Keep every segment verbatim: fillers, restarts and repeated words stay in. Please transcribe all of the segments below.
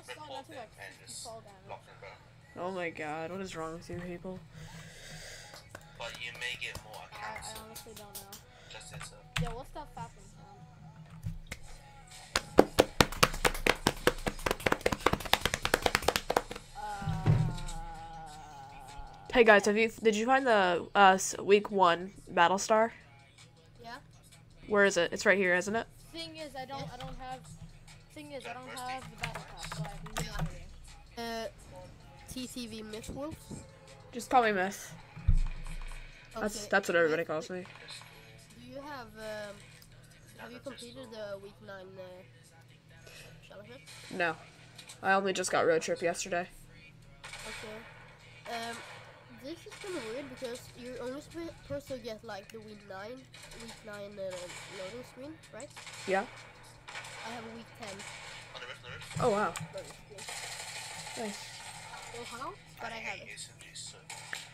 report them and just lock them down. Oh my god, what is wrong with you people? But you may get more I, accounts. I honestly don't know. Just as a. Yeah, what's that fapping sound? Uh, Hey guys, have you did you find the uh week one Battlestar? yeah. Where is it? It's right here, isn't it? Thing is, I don't, I don't have. Thing is, I don't have the battle pass, so I have no idea. Uh, T C V Myth Wolf. Just call me Myth. That's Okay. that's what everybody calls me. Do you have um, have you completed the week nine uh, Shellfish? No. I only just got road trip yesterday. Okay. Um, this is kind of weird because you're only supposed to get like the week nine, week nine uh, loading screen, right? Yeah? I have a week ten On the roof, on the roof. Oh wow. loading screen. Nice. So how? But I have hate it. S M Gs so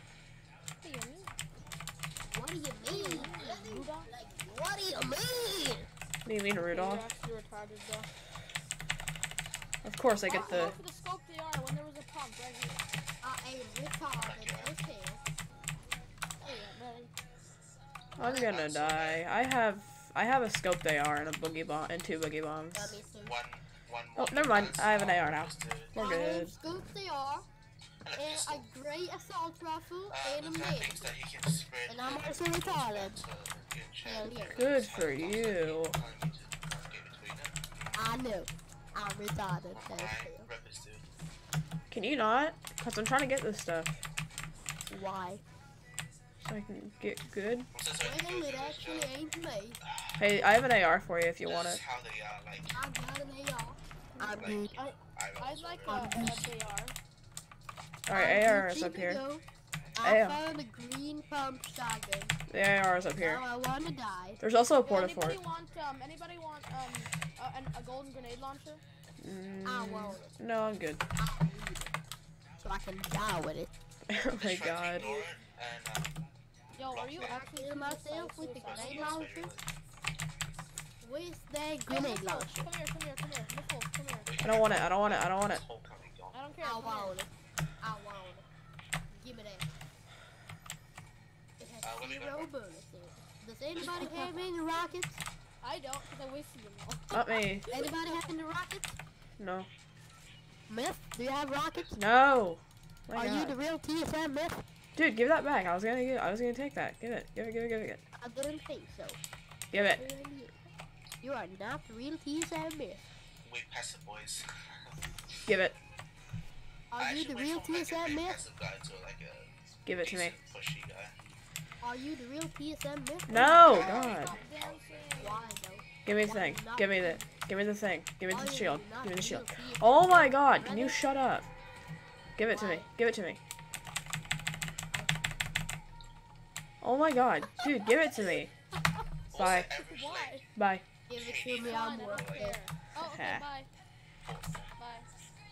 What do you mean? What do you mean? Like, what do you mean? What do you mean, Rudolph? You're actually retarded, though. Of course I get I the went for the scope they are when there was a pump right here. I am retarded. Okay. Hey, buddy. I'm gonna die. I have I have a scope A R and a boogie bomb and two boogie bombs. Got me too. one, one Oh, more never mind. defense, I have an I'll A R now. just do it. We're I good. have scope they are, And a and pistol. a grey assault rifle, Uh, and a the mid. things that you can spread And I'm in also retarded. to get checked. Hell yeah. Good for you. Telling you to not get between them. I know. I'm retarded. That's My true. rep is dude. Can you not? Cause I'm trying to get this stuff Why? so I can get good. So, so Well, you go it through this, actually Joe. ain't me. Hey, I have an A R for you if you This want is it. how they are, like, I got an A R. I'm like, good. I, I'd like a, a uh, A R. Alright, A R is up here. I A R. found a green pump shotgun. The A R is up here. Now I wanna die. There's also a Okay, porta anybody fort. want um anybody want um a, an, a golden grenade launcher? I Mm, want it. no, I'm good. I need it. So I can die with it. Oh my just try to god. ignore it and, um, Yo, are you actually Rock myself with the press grenade yes, launcher? visually. Where's that Oh, grenade launcher? Come here, come here, come here. Nicole, come here. I don't want it. I don't want it. I don't want it. This whole company gone. I don't care. I want it. I want it. Give me that. It Uh, has where we zero going? bullets in it. Does anybody have any rockets? I don't, because I wasted them all. Not me. Anybody have any rockets? No. Myth, do you have rockets? No. My Are you god. the real T S M Myth? Dude, give that back. I was gonna get. I was gonna take that. Give it. Give it. Give it. Give it. Give it. I didn't think so. Give it. You are not the real T S M Myth. We passive boys. Give it. Are I you actually the went real from, like, T S a M big Myth? passive guy to, like, a Give it to me. decent pushy guy. Are you the real T S M Myth? No, God. Why though? Give me the thing. Give me the. Give me the thing. Give me Are the you shield. not Give me the the shield. real T S M Oh my Myth? god. Can you shut up? Give it to me. Why? Give it to me. Oh my god. Dude, give it to me. What's the Bye. average length? Bye. Give it to me, I'm worth it. Oh, okay, bye. Bye.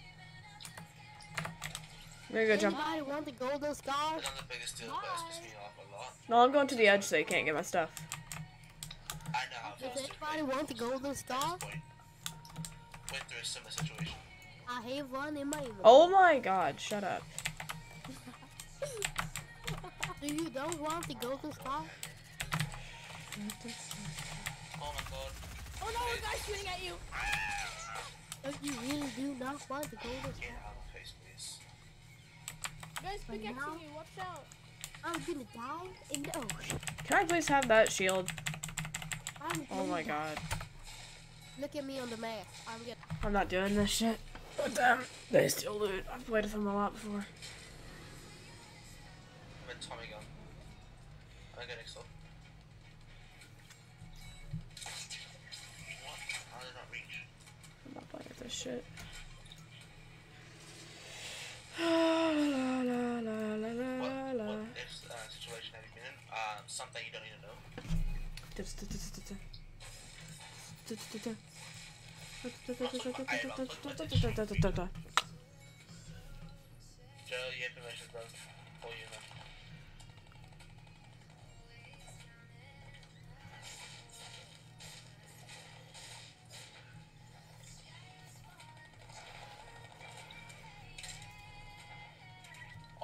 I'm gonna go jump. Anybody want the golden scar? It's not the biggest deal, but it's pissed me off a lot. No, I'm going to the edge so you can't get my stuff. I know how it Does feels to anybody want the golden at scar? this point. Went through a similar situation. I have one in my inventory. Oh my god. Shut up. Do you don't want the golden scar? Oh my god. Oh no, a guy's shooting at you! If you really do not want the golden Get scar, out of my face, please. guys, pickaxing you, watch out! I'm gonna die in the ocean. Can I please have that shield? I'm Oh gonna my die. god. Look at me on the map. I'm gonna. I'm not doing this shit. But them, they steal loot. I've played with them a lot before. I'm in Tommy gun. I'm getting next up. What? How did I not reach? I'm not playing with this shit. La la la la What, la la. what if, uh, situation have you been in? Uh, something you don't need to know. Joe, you have permission, bro. For you, man.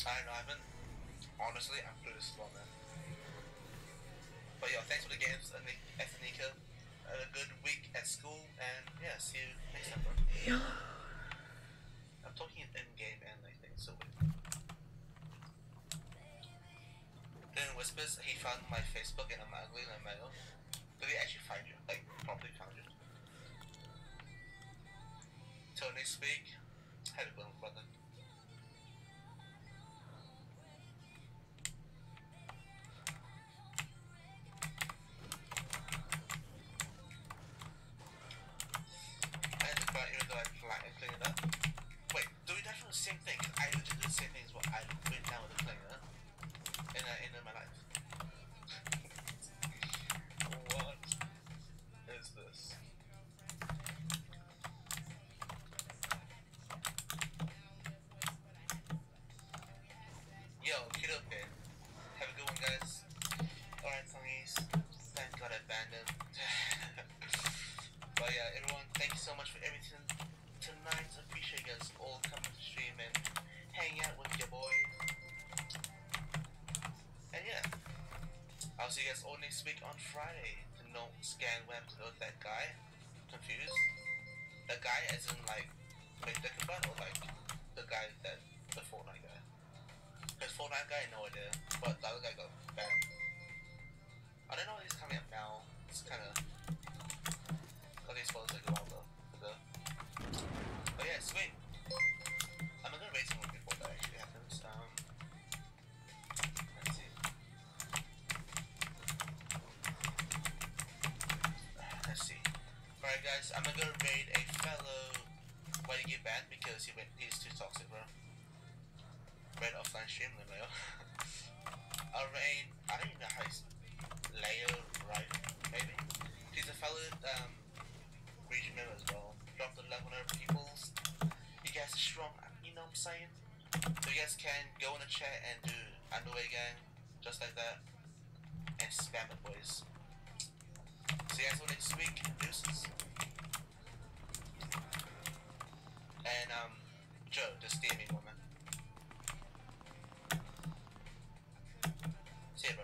I don't know, I haven't. Honestly, I'm pretty slow, man. But yeah, thanks for the games, Ethnica. A good week at school, and yeah, see you next time, bro. Yeah. I'm talking in game and I think so weird. Then Whispers, he found my Facebook and I'm ugly and I'm male. Did he actually find you? Like, properly found you? Till next week, have a good one, brother. I had to cry even though I flat and clean it up. Wait, do we definitely the same thing? I literally do the same thing as what I went down with the cleaner in, uh, in my life. What is this? Yo, get up there. Have a good one, guys. Alright, Tongies. Thank God I banned him. But yeah, everyone, thank you so much for everything tonight. I appreciate you guys all coming to stream and hang out with your boy. And yeah, I'll see you guys all next week on Friday. To no scan web to know that guy. Confused? The guy as in like make the combine or like the guy that the Fortnite guy? Because Fortnite guy, no idea, but the other guy got banned. I don't know if he's coming up now. It's kind of. But he's supposed to go out though. The... But yeah, sweet. I'm gonna raise someone before that actually happens. Um, let's see. Let's see. Alright, guys, I'm gonna raid a fellow. Why did he get banned? Because he went. He's too toxic, bro. Red offline stream, Leo. I'll raid. I don't even know how he's. Leo, right? Maybe. He's a fellow. Um. Region member as well. Drop the eleven hundred peoples. You guys are strong, you know what I'm saying? So you guys can go in the chat and do underway gang, just like that. And spam it, boys. See you guys all next week. Deuces. And um, Joe, just D M me, woman. See you, bro.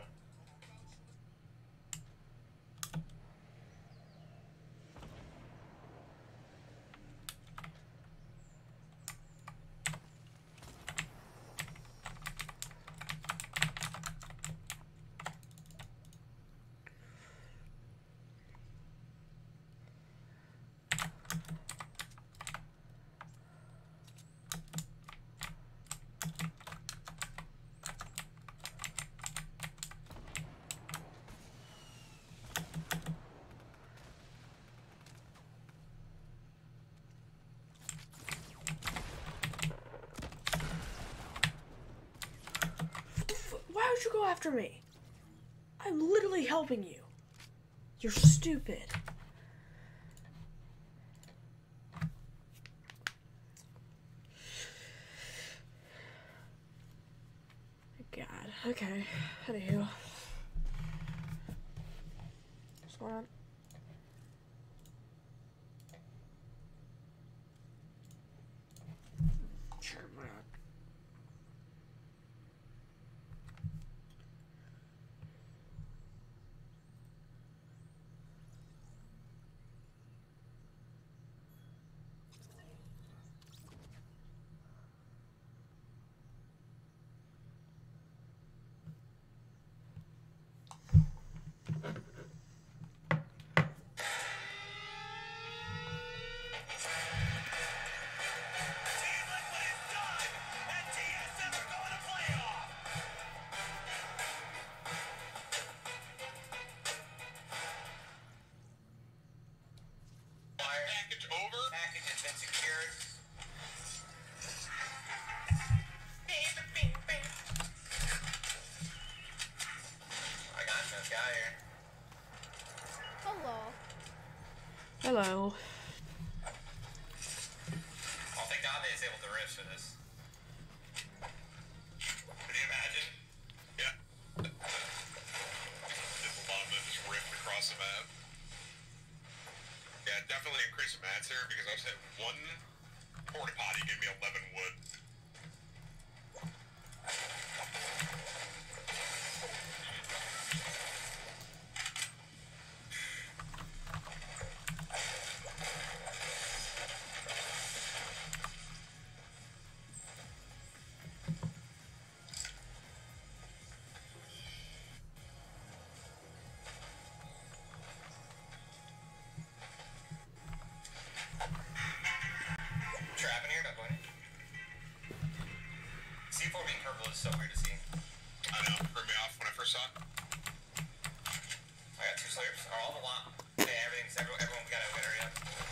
Why would you go after me? I'm literally helping you. You're stupid. God. Okay. Anywho. What's going on? Sure, why not? Hello. Oh, thank God they disabled the rift for this. Could you imagine? Yeah. Did the llama just ripped across the map? Yeah, definitely increase the mats here because I've hit one porta potty give me eleven wood. Trap in here, no point. C four being purple is so weird to see. I know, threw me off when I first saw it. I got two slayers. Are all the lot? Yeah, everything's everyone. Everyone's got a good area.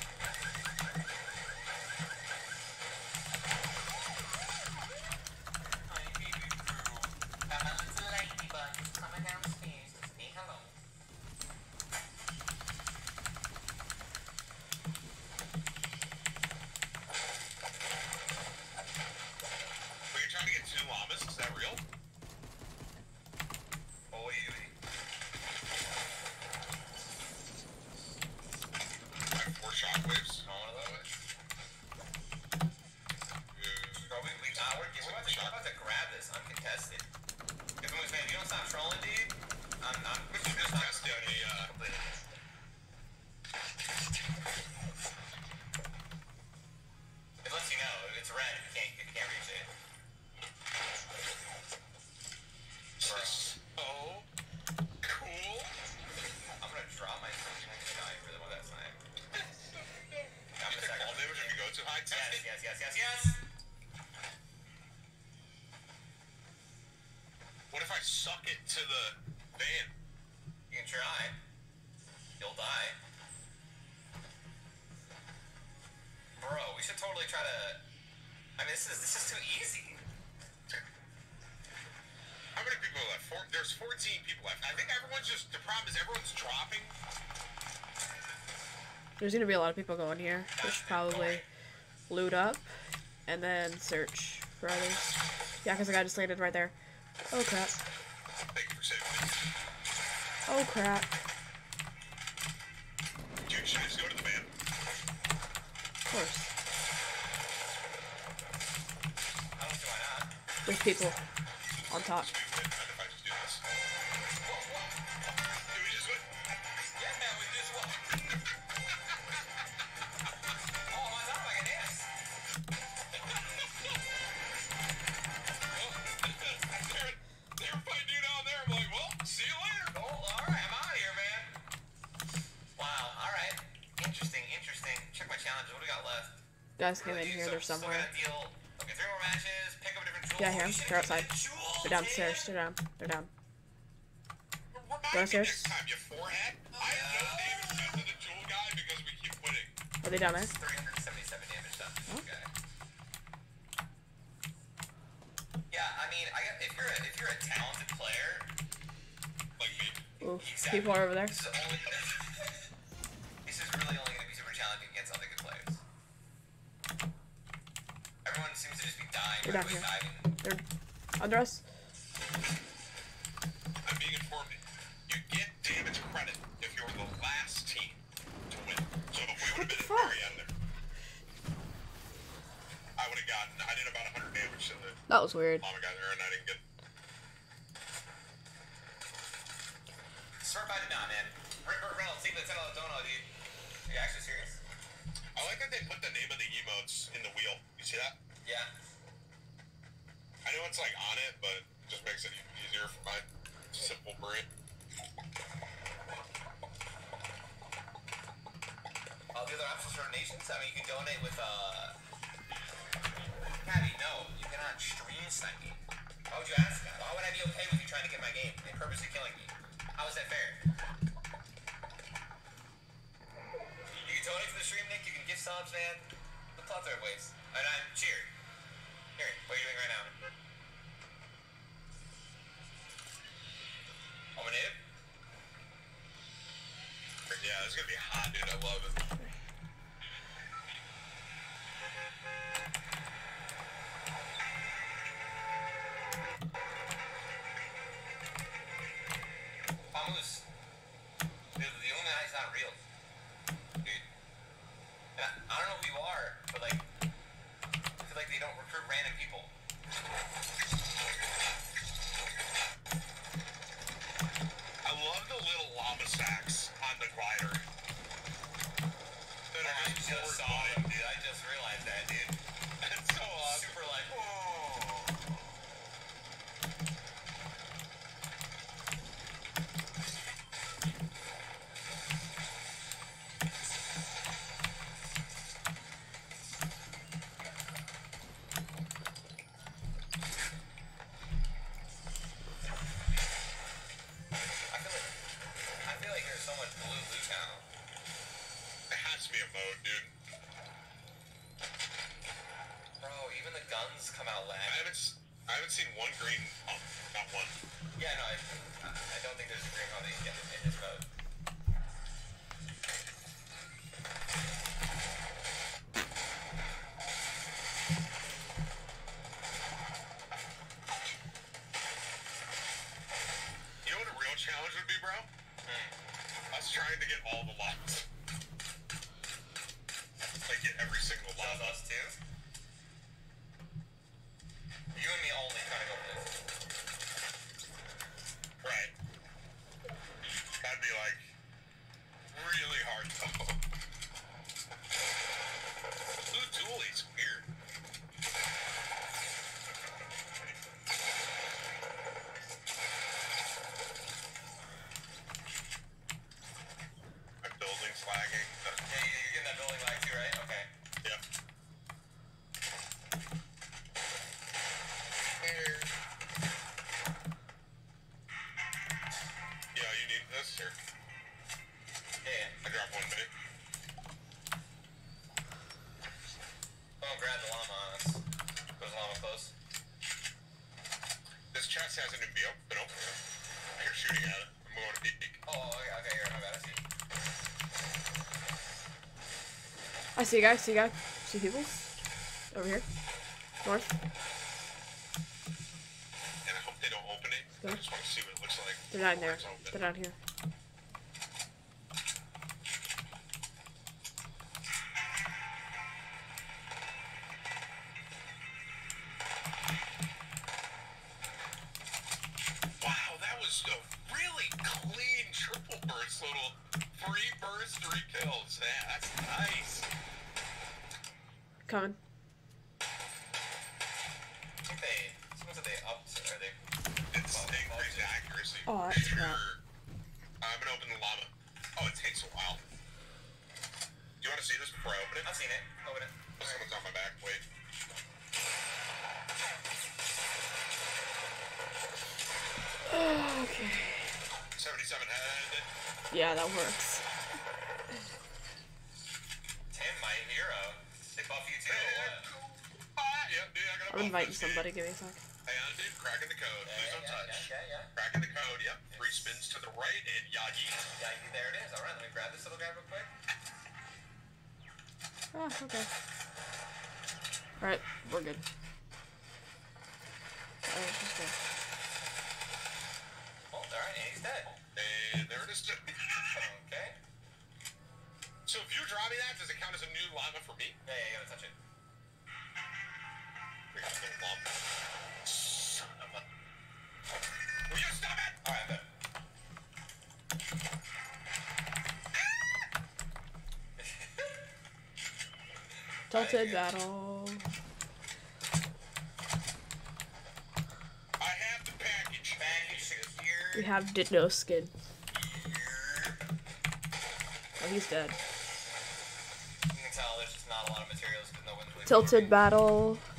Hi, baby crew. Got my little ladybug coming downstairs to say hello. Were you trying to get two llamas? Is that real? Oh, you. I have four shockwaves. Not one of those. Uh, Bro, we, we, nah, we're, we're, about to, we're about to grab this uncontested. If it was, man, if you don't stop trolling, dude, I'm, I'm just not testing the, uh, completely. It lets you know if it's red, you can't, you can't reach it. Bro, so cool. I'm gonna drop my fucking next guy for the one that's not. I'm You gonna take all damage if you go too high. Test Yes, it. yes, yes, yes, yes! What if I suck it to the van? You can try. You'll die. Bro, we should totally try to. I mean, this is this is too easy. How many people are left? Four, there's fourteen people left. I think everyone's just, the problem is everyone's dropping. There's gonna be a lot of people going here. We should probably loot up and then search for others. Yeah, because the guy just landed right there. Oh crap. Thank you for saving me. Oh crap. Dude, should I just go to the van? Of course. I don't see why not. There's people on top. We win. Mind if I just do this? Did we just win? Yeah, we just won. Oh, I thought I could dance. they're, they're fighting you down there. I'm like, well, see you later. Oh, all right, I'm out of here, man. Wow, all right. Interesting, interesting. Check my challenges. What do we got left? Guys came in Dude, here. so- They're still somewhere. gotta deal. Okay, three more matches. Pick up a different jewel. Yeah, here. Holy shit, They're outside. jewels, They're downstairs. man. They're down. They're down. Remind me Downstairs? next time, you forehead. I have no damage done to the jewel guy because we keep winning. Are they down there? three hundred seventy-seven damage done. Oh. Okay. Yeah, I mean, I got, if you're a, if you're a talented player, Like me. Ooh, exactly. people are over there. This is only. This is really only going to be super challenging against other good players. Everyone seems to just be dying. They're down right away, here. diving. They're under us. I'm being informed. You get damage credit if you're the last team to win. So if we would have been at the fuck? very end there, I would have gotten. I did about one hundred damage to the That was weird. llama guy there, and I didn't get. Smart by the not, man. Rick Reynolds, take the ten dollar dono, dude. Are you actually serious? I like that they put the name of the emotes in the wheel. You see that? Yeah. I know it's like on it, but it just makes it easier for my simple brain. All the other options for donations, I mean, you can donate with, uh... Patty, no, you cannot stream snipe me. Why would you ask that? Why would I be okay with you trying to get my game and purposely killing me? How is that fair? You can donate to the stream, Nick, you can gift subs, man. The plethora of ways. And I'm cheer. Here, what are you doing right now? I'm a noob? Yeah, it's gonna be hot, dude. I love it. Pamus. Dude, the only guy's not real. Dude. And I, I don't know who you are, but like, I feel like they don't recruit random people. come out I lag. haven't, s- I haven't seen one green pump. Not one. Yeah, no, I, I don't think there's a green pump that you can get in this mode. You know what a real challenge would be, bro? Us trying to get all the locks. Like, get every single Just lock. us two. You and me only trying to go for this. Right. That'd be, like, really hard, though. Blue Dooley's weird. My building's lagging. Yeah, you- you're getting that building lag too, right? Okay. Yep. Here. Yeah, you need this here. Yeah, yeah. I dropped one bit. Don't grab the llama on us. Goes llama close. This chest hasn't even been open. open. You're shooting at it. I'm going to peek. Oh, okay, okay, here, my bad, I see. I see a guy, see a guy. See people? Over here. North. And I hope they don't open it. I Yeah. just want to see what it looks like. They're down there. It's open. They're down here. Wow, that was a really clean triple burst, little three bursts, three kills. Yeah, that's nice. Coming. I think they, someone said they upped, or they... It's Oh, increased accuracy. Oh, for that's sure. crap. I'm gonna open the llama. Oh, it takes a while. Do you want to see this before I open it? I've seen it. Open it. Oh, someone's on my back. Wait. Okay. seventy-seven head. Yeah, that works. Tim, my hero. They buff you too, or what? Ah, yep, dude, I gotta I'm buff inviting this somebody. dude. Give me a sec. Hang on, dude. Cracking the code. Please don't Yeah, touch. yeah, yeah, yeah. Cracking the code. Yep. Three spins to the right and yagi. Yeah, there it is. All right, let me grab this little guy real quick. Ah, okay. Alright, we're good. Alright, let's go. Oh, all right, and he's dead. And there it is. Okay. So if you draw me that, does it count as a new llama for me? Yeah, yeah, you gotta touch it. We got a little lump. Son of a... Will you stop it? All right, I bet. Tilted battle. I have the package. Package secure. We have Ditto skin. Oh, he's dead. You can tell there's just not a lot of materials, but no one's really Tilted battle.